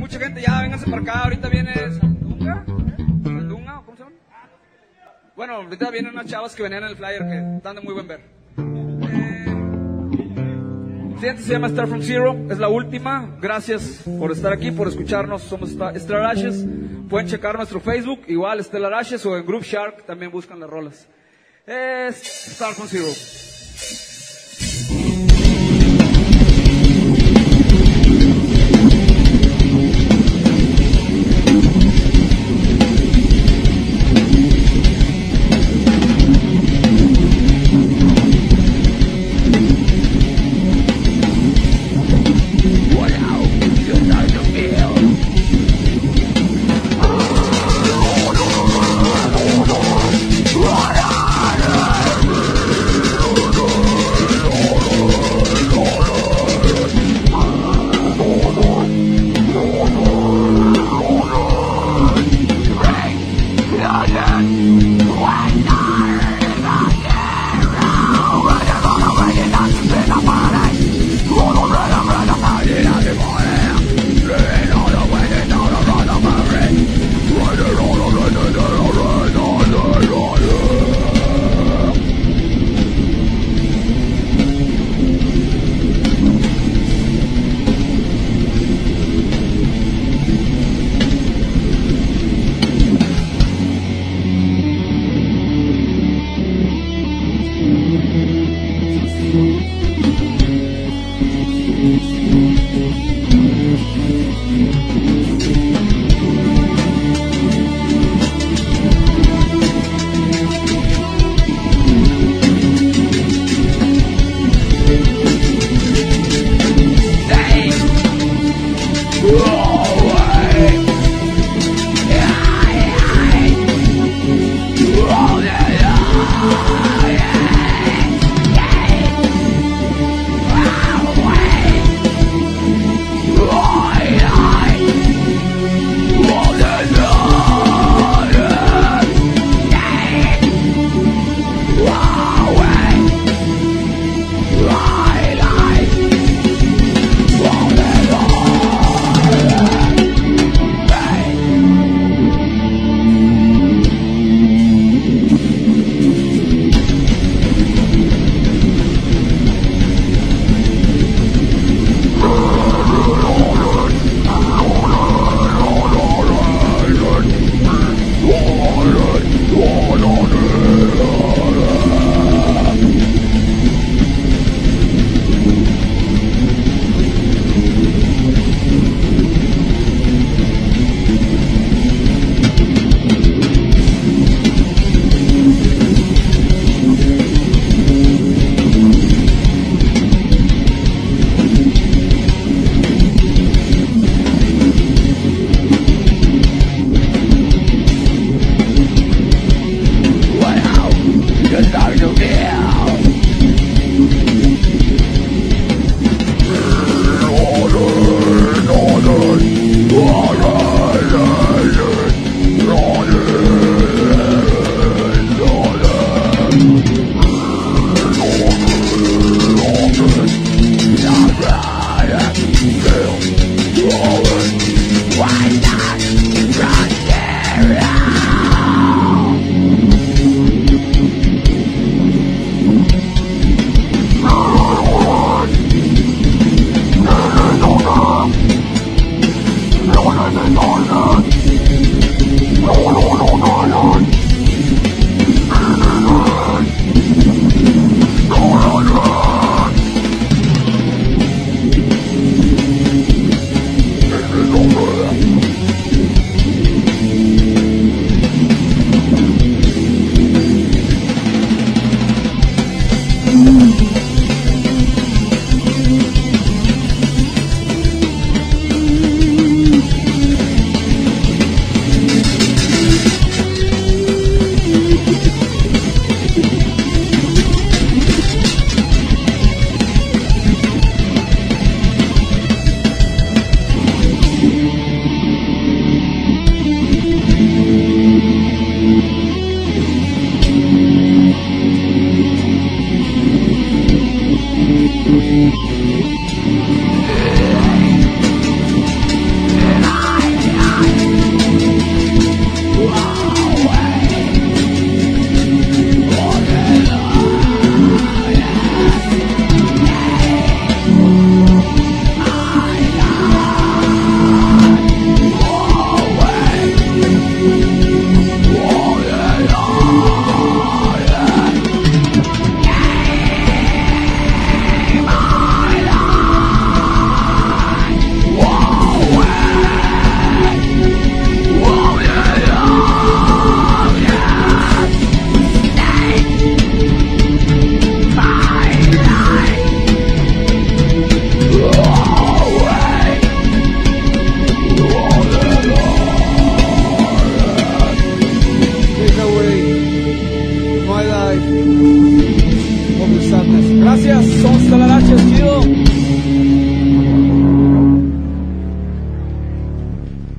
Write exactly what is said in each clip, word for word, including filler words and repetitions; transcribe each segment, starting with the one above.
mucha gente ya, vénganse para acá, ahorita viene Sandunga, Sandunga, ¿cómo se llama? Bueno, ahorita vienen unas chavas que venían en el flyer que están de muy buen ver. Eh, el siguiente se llama Star From Zero, es la última. Gracias por estar aquí, por escucharnos. Somos Stellar Ashes. Pueden checar nuestro Facebook, igual Stellar Ashes, o en Groove Shark también buscan las rolas. Es Star From Zero.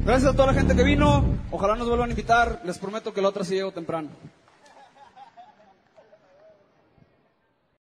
Gracias a toda la gente que vino. Ojalá nos vuelvan a invitar. Les prometo que la otra sí llego temprano.